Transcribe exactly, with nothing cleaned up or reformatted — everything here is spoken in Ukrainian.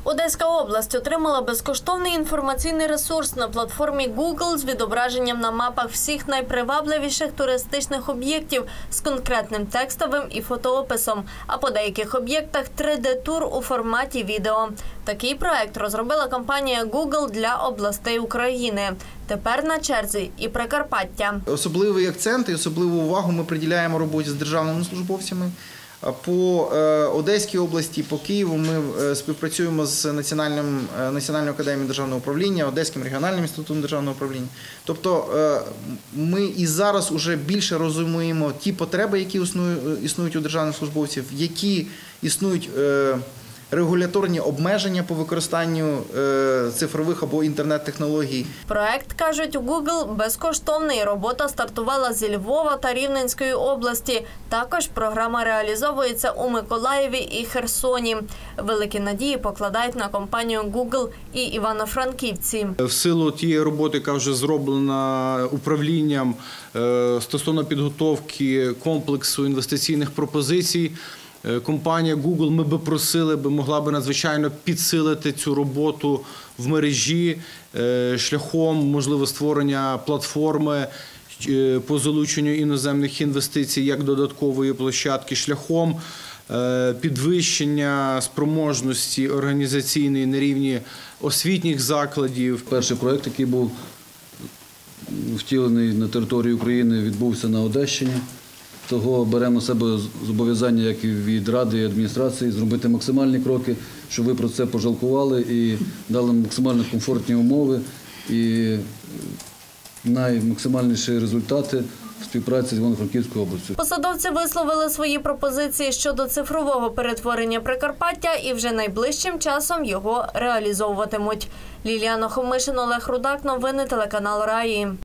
Одеська область отримала безкоштовний інформаційний ресурс на платформі Google з відображенням на мапах всіх найпривабливіших туристичних об'єктів з конкретним текстовим і фотоописом, а по деяких об'єктах три де-тур у форматі відео. Такий проект розробила компанія Google для областей України. Тепер на черзі і Прикарпаття. Особливий акцент і особливу увагу ми приділяємо роботі з державними службовцями. По Одеській області, по Києву ми співпрацюємо з Національним, Національною академією державного управління, Одеським регіональним інститутом державного управління. Тобто ми і зараз вже більше розуміємо ті потреби, які існують у державних службовців, які існують регуляторні обмеження по використанню цифрових або інтернет-технологій. Проект, кажуть у Google, безкоштовний. Робота стартувала зі Львова та Рівненської області. Також програма реалізовується у Миколаєві і Херсоні. Великі надії покладають на компанію Google і Івано-Франківці. В силу тієї роботи, яка вже зроблена управлінням стосовно підготовки комплексу інвестиційних пропозицій, компанія Google, ми би просили, би могла би надзвичайно підсилити цю роботу в мережі шляхом, можливо, створення платформи по залученню іноземних інвестицій як додаткової площадки, шляхом підвищення спроможності організаційної на рівні освітніх закладів. Перший проєкт, який був втілений на території України, відбувся на Одещині. Того беремо на себе зобов'язання, як і від Ради і адміністрації, зробити максимальні кроки, щоб ви про це пожалкували і дали максимально комфортні умови і наймаксимальніші результати в співпраці з Івано-Франківською областю. Посадовці висловили свої пропозиції щодо цифрового перетворення Прикарпаття і вже найближчим часом його реалізовуватимуть. Ліліана Хомишин, Олег Рудак. Новини телеканал Раї.